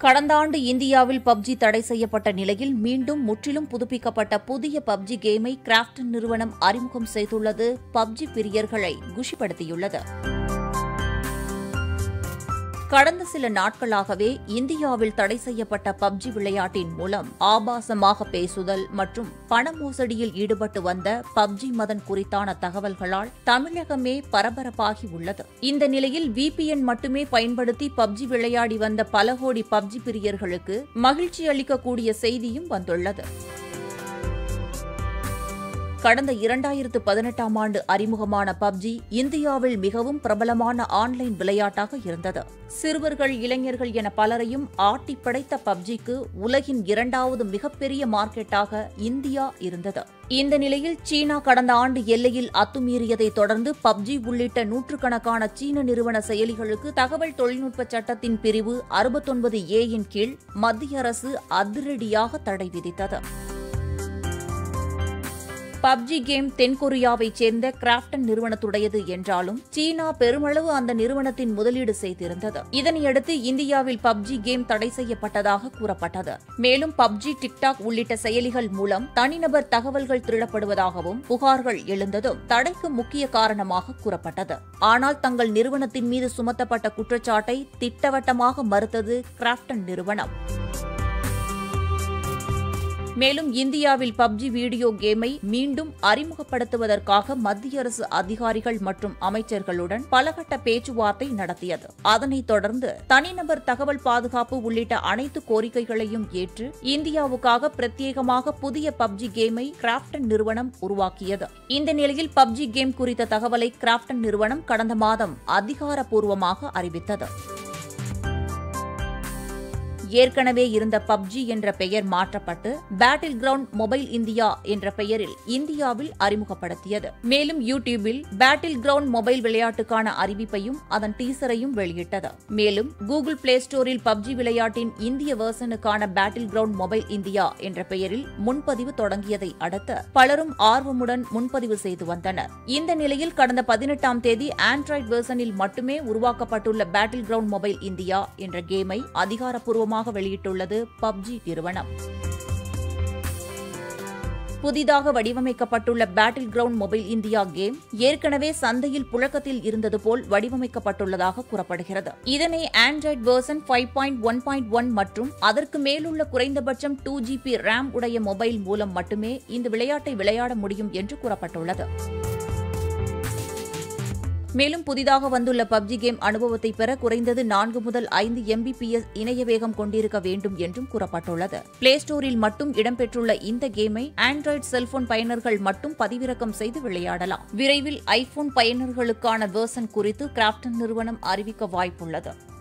கடந்த ஆண்டு இந்தியாவில் பப்ஜி தடை செய்யப்பட்ட நிலையில் மீண்டும் முற்றிலும் புதுப்பிக்கப்பட்ட புதிய பப்ஜி கேமை கிராஃப்டன் நிறுவனம் அறிமுகம் செய்துள்ளது பப்ஜி பிரியர்களை குஷிப்படுத்தியுள்ளது. கடந்த சில நாட்களாகவே இந்தியாவில் தடை செய்யப்பட்ட பப்ஜி விளையாட்டின் மூலம் ஆபாசமாக பேசுதல் மற்றும் பண மோசடியில் ஈடுபட்டு வந்த பப்ஜி மதன் குறித்தான தகவல்களால் தமிழகமே பரபரப்பாகி உள்ளது. இந்த நிலையில் VPN மட்டுமே பயன்படுத்தி பப்ஜி விளையாடி வந்த பல கோடி பப்ஜி பிரியர்களுக்கு மகிழ்ச்சி அளிக்கக்கூடிய செய்தியும் வந்துள்ளது. கடந்த 2018ஆம் ஆண்டு அறிமுகமான பப்ஜி இந்தியாவில் மிகவும் பிரபலமான ஆன்லைன் விளையாட்டாக இருந்தது. சிறுவர்கள், இளைஞர்கள் என பலரையும் ஆட்டி படைத்த பப்ஜிக்கு உலகின் 2வது மிகப்பெரிய மார்க்கெட்டாக இந்தியா இருந்தது. இந்த நிலையில் சீனா கடந்த ஆண்டு எல்லையில் அத்துமீறியதை தொடர்ந்து பப்ஜி உள்ளிட்ட நூற்றுக்கணக்கான சீன நிறுவன செயலிகளுக்கு தகவல் தொழில்நுட்ப சட்டத்தின் பிரிவு 69A கீழ் மத்திய அரசு அதிரடியாக தடை விதித்தது. பப்ஜி கேம் தென்கொரியாவைச் சேர்ந்த கிராஃப்டன் நிறுவனத்துடையது என்றாலும் சீனா பெருமளவு அந்த நிறுவனத்தின் முதலீடு செய்திருந்தது. இதனையடுத்து இந்தியாவில் பப்ஜி கேம் தடை செய்யப்பட்டதாக கூறப்பட்டது. மேலும் பப்ஜி, டிக்டாக் உள்ளிட்ட செயலிகள் மூலம் தனிநபர் தகவல்கள் திருடப்படுவதாகவும் புகார்கள் எழுந்ததும் தடைக்கு முக்கிய காரணமாக கூறப்பட்டது. ஆனால் தங்கள் நிறுவனத்தின் மீது சுமத்தப்பட்ட குற்றச்சாட்டை திட்டவட்டமாக மறுத்தது கிராஃப்டன் நிறுவனம். மேலும் இந்தியாவில் பப்ஜி வீடியோ கேமை மீண்டும் அறிமுகப்படுத்துவதற்காக மத்திய அரசு அதிகாரிகள் மற்றும் அமைச்சர்களுடன் பலகட்ட பேச்சுவார்த்தை நடத்தியது. அதனைத் தொடர்ந்து தனிநபர் தகவல் பாதுகாப்பு உள்ளிட்ட அனைத்து கோரிக்கைகளையும் ஏற்று இந்தியாவுக்காக பிரத்யேகமாக புதிய பப்ஜி கேமை கிராஃப்டன் நிறுவனம் உருவாக்கியது. இந்த நிலையில் பப்ஜி கேம் குறித்த தகவலை கிராஃப்டன் நிறுவனம் கடந்த மாதம் அதிகாரப்பூர்வமாக அறிவித்தது. ஏற்கனவே இருந்த பப்ஜி என்ற பெயர் மாற்றப்பட்டு பேட்டில் கிரவுண்ட் மொபைல் இந்தியா என்ற பெயரில் இந்தியாவில் அறிமுகப்படுத்தியது. மேலும் யூடியூபில் பேட்டில் கிரவுண்ட் மொபைல் விளையாட்டுக்கான அறிவிப்பையும் அதன் டீசரையும் வெளியிட்டது. மேலும் கூகுள் பிளே ஸ்டோரில் பப்ஜி விளையாட்டின் இந்திய வெர்ஷனுக்கான பேட்டில் கிரவுண்ட் மொபைல் இந்தியா என்ற பெயரில் முன்பதிவு தொடங்கியதை அடுத்து பலரும் ஆர்வமுடன் முன்பதிவு செய்து வந்தனர். இந்த நிலையில் கடந்த 18ஆம் தேதி ஆண்ட்ராய்டு வெர்ஷனில் மட்டுமே உருவாக்கப்பட்டுள்ள பேட்டில் கிரவுண்ட் மொபைல் இந்தியா என்ற கேமை அதிகாரப்பூர்வமாக வெளியிட்டுள்ளது பப்ஜி நிறுவனம். புதிதாக வடிவமைக்கப்பட்டுள்ள Battle Ground Mobile India game ஏற்கனவே சந்தையில் புழக்கத்தில் இருந்தது போல் வடிவமைக்கப்பட்டுள்ளதாக கூறப்படுகிறது. இதனை ஆண்ட்ராய்டு வெர்ஷன் 5.1.1 மற்றும் அதற்கு மேலுள்ள குறைந்தபட்சம் 2GB RAM உடைய மொபைல் மூலம் மட்டுமே இந்த விளையாட்டை விளையாட முடியும் என்று கூறப்பட்டுள்ளது. மேலும் புதிதாக வந்துள்ள பப்ஜி கேம் அனுபவத்தை பெற குறைந்தது 4 முதல் 5 Mbps இணைய வேகம் கொண்டிருக்க வேண்டும் என்றும் கூறப்பட்டுள்ளது. பிளே ஸ்டோரில் மட்டும் இடம்பெற்றுள்ள இந்த கேமை ஆண்ட்ராய்டு செல்போன் பயனர்கள் மட்டும் பதிவிறக்கம் செய்து விளையாடலாம். விரைவில் ஐபோன் பயனர்களுக்கான வெர்ஷன் குறித்து கிராஃப்டன் நிறுவனம் அறிவிக்க வாய்ப்புள்ளது.